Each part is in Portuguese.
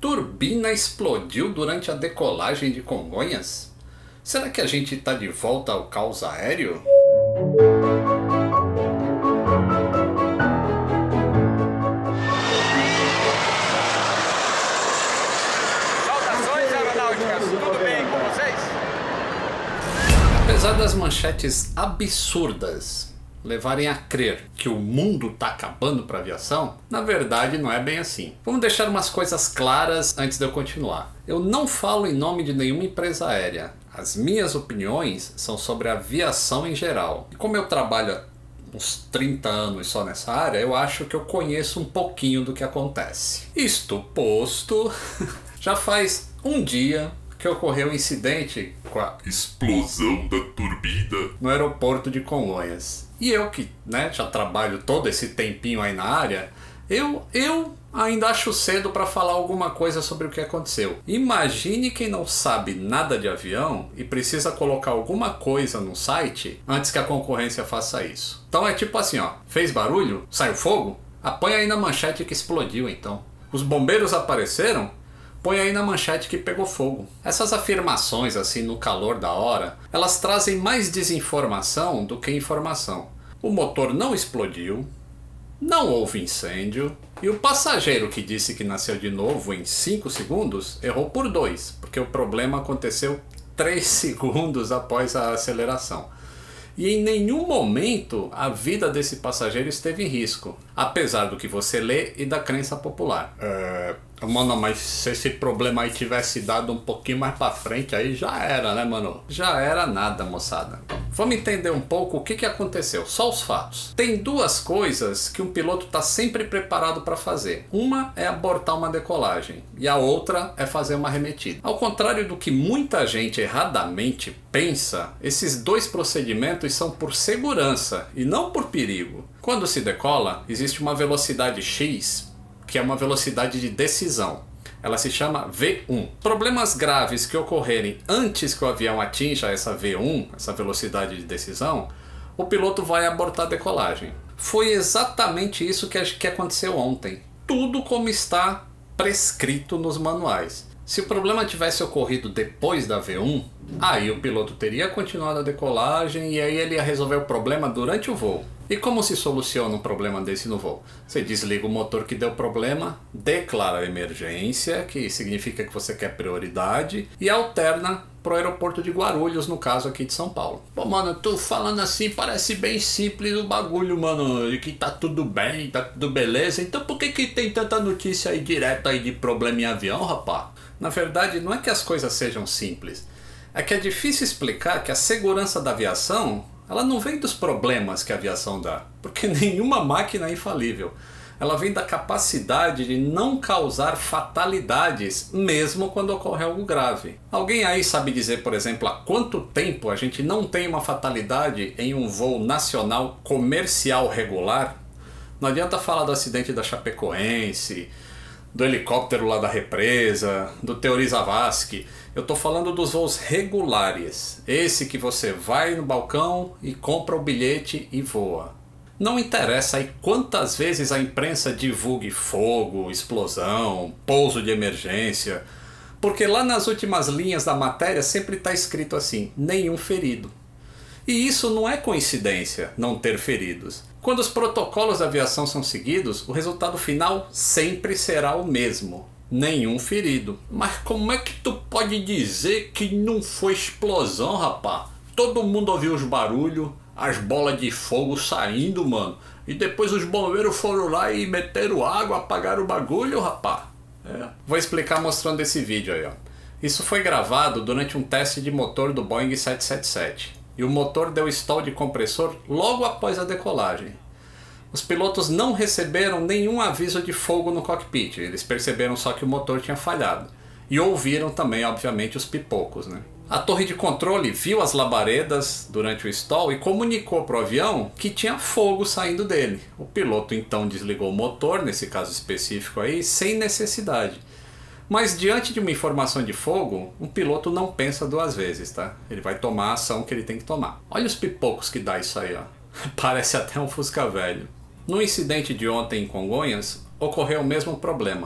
Turbina explodiu durante a decolagem de Congonhas? Será que a gente está de volta ao caos aéreo? Saudações aeronáuticas, tudo bem com vocês? Apesar das manchetes absurdas levarem a crer que o mundo está acabando para a aviação, na verdade não é bem assim. Vamos deixar umas coisas claras antes de eu continuar. Eu não falo em nome de nenhuma empresa aérea. As minhas opiniões são sobre a aviação em geral. E como eu trabalho há uns 30 anos só nessa área, eu acho que eu conheço um pouquinho do que acontece. Isto posto, já faz um dia que ocorreu um incidente com a explosão da turbina no aeroporto de Congonhas. E eu que já trabalho todo esse tempinho aí na área, eu ainda acho cedo para falar alguma coisa sobre o que aconteceu. Imagine quem não sabe nada de avião e precisa colocar alguma coisa no site antes que a concorrência faça isso. Então é tipo assim, ó, fez barulho? Saiu fogo? Põe aí na manchete que explodiu então. Os bombeiros apareceram? Põe aí na manchete que pegou fogo. Essas afirmações assim no calor da hora, elas trazem mais desinformação do que informação. O motor não explodiu, não houve incêndio, e o passageiro que disse que nasceu de novo em 5 segundos errou por 2, porque o problema aconteceu 3 segundos após a aceleração. E em nenhum momento a vida desse passageiro esteve em risco, apesar do que você lê e da crença popular. Mano, mas se esse problema aí tivesse dado um pouquinho mais pra frente, aí já era, né, mano? Já era nada, moçada. Vamos entender um pouco o que aconteceu, só os fatos. Tem duas coisas que um piloto está sempre preparado para fazer. Uma é abortar uma decolagem e a outra é fazer uma arremetida. Ao contrário do que muita gente erradamente pensa, esses dois procedimentos são por segurança e não por perigo. Quando se decola, existe uma velocidade X, que é uma velocidade de decisão. Ela se chama V1. Problemas graves que ocorrerem antes que o avião atinja essa V1, essa velocidade de decisão, o piloto vai abortar a decolagem. Foi exatamente isso que aconteceu ontem. Tudo como está prescrito nos manuais. Se o problema tivesse ocorrido depois da V1, aí o piloto teria continuado a decolagem e aí ele ia resolver o problema durante o voo. E como se soluciona um problema desse no voo? Você desliga o motor que deu problema, declara a emergência, que significa que você quer prioridade, e alterna para o aeroporto de Guarulhos, no caso aqui de São Paulo. Pô, mano, tu falando assim parece bem simples o bagulho, mano, de que tá tudo bem, tá tudo beleza. Então por que tem tanta notícia aí direta aí de problema em avião, rapá? Na verdade, não é que as coisas sejam simples. É que é difícil explicar que a segurança da aviação, ela não vem dos problemas que a aviação dá, porque nenhuma máquina é infalível. Ela vem da capacidade de não causar fatalidades, mesmo quando ocorre algo grave. Alguém aí sabe dizer, por exemplo, há quanto tempo a gente não tem uma fatalidade em um voo nacional comercial regular? Não adianta falar do acidente da Chapecoense, do helicóptero lá da represa, do Teori Zavascki. Eu tô falando dos voos regulares. Esse que você vai no balcão e compra o bilhete e voa. Não interessa aí quantas vezes a imprensa divulgue fogo, explosão, pouso de emergência, porque lá nas últimas linhas da matéria sempre está escrito assim, nenhum ferido. E isso não é coincidência, não ter feridos. Quando os protocolos da aviação são seguidos, o resultado final sempre será o mesmo. Nenhum ferido. Mas como é que tu pode dizer que não foi explosão, rapá? Todo mundo ouviu os barulhos, as bolas de fogo saindo, mano. E depois os bombeiros foram lá e meteram água, apagaram o bagulho, rapá. Vou explicar mostrando esse vídeo aí, ó. Isso foi gravado durante um teste de motor do Boeing 777. E o motor deu stall de compressor logo após a decolagem. Os pilotos não receberam nenhum aviso de fogo no cockpit, eles perceberam só que o motor tinha falhado. E ouviram também, obviamente, os pipocos, né? A torre de controle viu as labaredas durante o stall e comunicou para o avião que tinha fogo saindo dele. O piloto então desligou o motor, nesse caso específico aí, sem necessidade. Mas diante de uma informação de fogo, um piloto não pensa duas vezes, tá? Ele vai tomar a ação que ele tem que tomar. Olha os pipocos que dá isso aí, ó. Parece até um Fusca velho. No incidente de ontem em Congonhas, ocorreu o mesmo problema.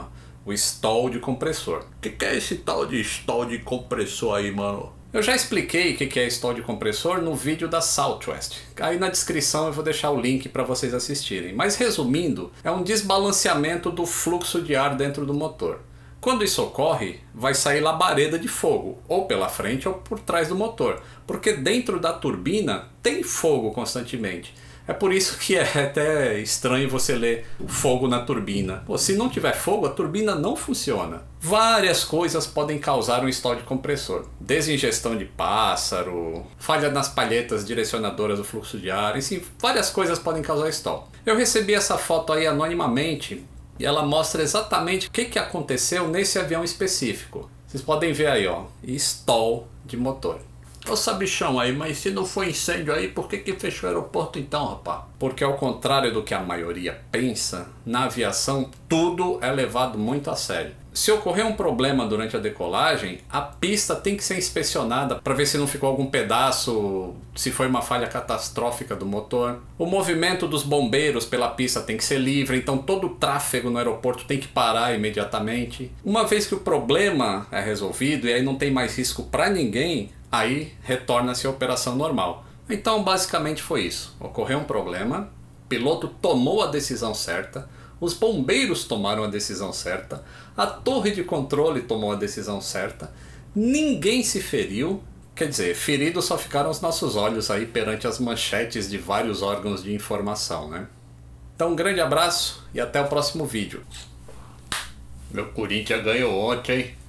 o stall de compressor. O que é esse tal de stall de compressor aí, mano? Eu já expliquei o que é stall de compressor no vídeo da Southwest. Aí na descrição eu vou deixar o link para vocês assistirem. Mas resumindo, é um desbalanceamento do fluxo de ar dentro do motor. Quando isso ocorre, vai sair labareda de fogo, ou pela frente ou por trás do motor, porque dentro da turbina tem fogo constantemente. É por isso que é até estranho você ler fogo na turbina. Pô, se não tiver fogo, a turbina não funciona. Várias coisas podem causar um stall de compressor. Desingestão de pássaro, falha nas palhetas direcionadoras do fluxo de ar, enfim, várias coisas podem causar stall. Eu recebi essa foto aí anonimamente e ela mostra exatamente o que aconteceu nesse avião específico. Vocês podem ver aí, ó, stall de motor. Ô sabichão aí, mas se não foi incêndio aí, por que fechou o aeroporto então, rapaz? Porque ao contrário do que a maioria pensa, na aviação tudo é levado muito a sério. Se ocorrer um problema durante a decolagem, a pista tem que ser inspecionada para ver se não ficou algum pedaço, se foi uma falha catastrófica do motor. O movimento dos bombeiros pela pista tem que ser livre, então todo o tráfego no aeroporto tem que parar imediatamente. Uma vez que o problema é resolvido e aí não tem mais risco para ninguém, aí retorna-se a operação normal. Então basicamente foi isso. Ocorreu um problema, o piloto tomou a decisão certa, os bombeiros tomaram a decisão certa, a torre de controle tomou a decisão certa, ninguém se feriu, quer dizer, feridos só ficaram os nossos olhos aí perante as manchetes de vários órgãos de informação, né? Então um grande abraço e até o próximo vídeo. Meu Corinthians ganhou ontem, hein?